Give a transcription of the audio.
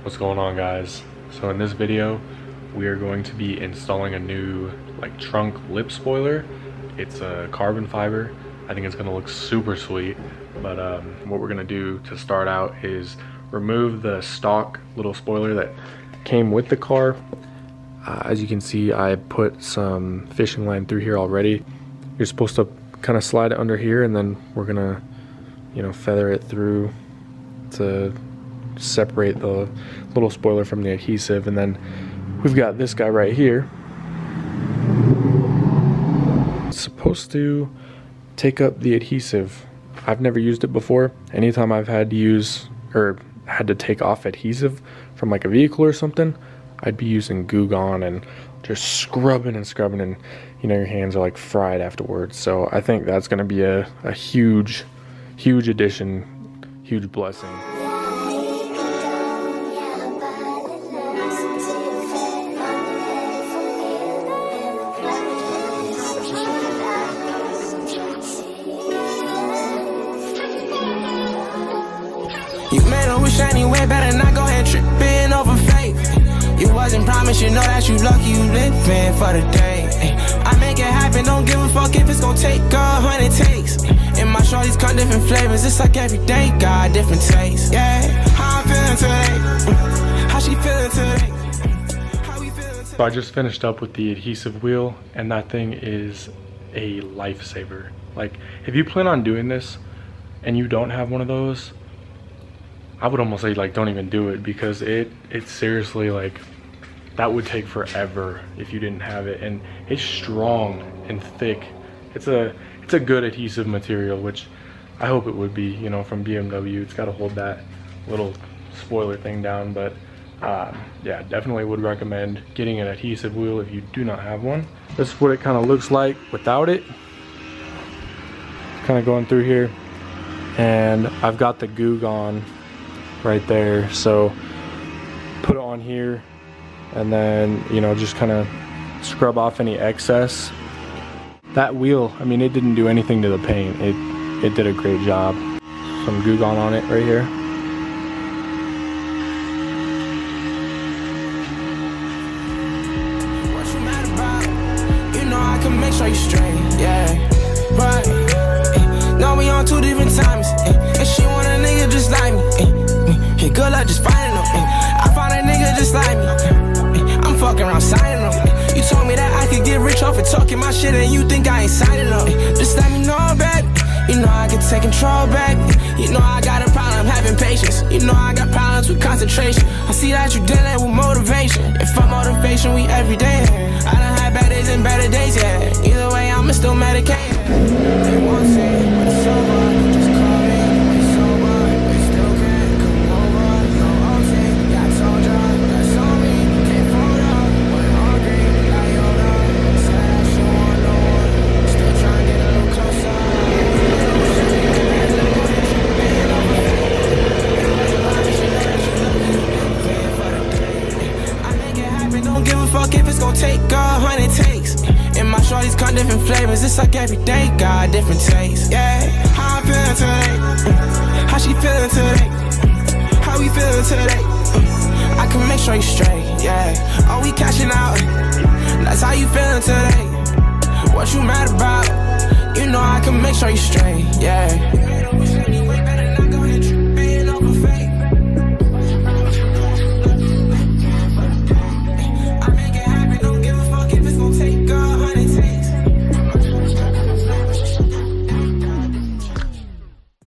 What's going on, guys? So in this video we are going to be installing a new trunk lip spoiler. It's a carbon fiber. I think it's gonna look super sweet, but what we're gonna do to start out is remove the stock little spoiler that came with the car. As you can see, I put some fishing line through here already. You're supposed to kind of slide it under here, and then we're gonna, feather it through to separate the little spoiler from the adhesive. And then we've got this guy right here. It's supposed to take up the adhesive. I've never used it before. Anytime I've had to use or had to take off adhesive from a vehicle or something, I'd be using Goo Gone and just scrubbing and scrubbing, and your hands are fried afterwards. So I think that's going to be a huge addition, huge blessing. You made a wish anyway, better not go ahead tripping over faith. You wasn't promised, you know that you lucky you living for the day. I make it happen, don't give a fuck if it's gonna take 100 takes. And my shorties come different flavors, it's like every day got different tastes. Yeah, how I'm feeling today, how she feeling today, how we feeling today. So I just finished up with the adhesive wheel, and that thing is a lifesaver. If you plan on doing this and you don't have one of those, I would almost say don't even do it, because it's seriously that would take forever if you didn't have it. And it's strong and thick. It's a good adhesive material, which I hope it would be, from BMW. It's got to hold that little spoiler thing down. But yeah, definitely would recommend getting an adhesive wheel if you do not have one. This is what it kind of looks like without it. Kind of going through here, and I've got the Goo Gone right there, so put it on here, and then just kind of scrub off any excess. That wheel, I mean, it didn't do anything to the paint. It did a great job. Some Goo Gone on it right here. What you mad about? I can make sure you straight, yeah, right. No, we on two different times, and she want a nigga just like me. Yeah, good luck just finding them. I found a nigga just like me. I'm fucking around signing them. You told me that I could get rich off of talking my shit, and you think I ain't signing up. Just let me know, baby. I can take control back. I got a problem having patience. I got problems with concentration. I see that you dealing with motivation. If for motivation, we every day. I done had bad days and better days, yeah. Either way, I'ma still medicated. They won't say when it's over. Just call me when it's over. They still can't come over. No OT, yeah, I told ya. That's on me. Can't phone up. When hungry, got yelled up. Said that she want no one. Still trying to get a little closer. Don't give a fuck if it's gonna take 100 takes. And my shorties come different flavors, it's like every day got different tastes. Yeah, how I'm feeling today, how she feeling today, how we feeling today. I can make sure you straight, yeah. Are we cashing out? That's how you feeling today. What you mad about? I can make sure you straight, yeah.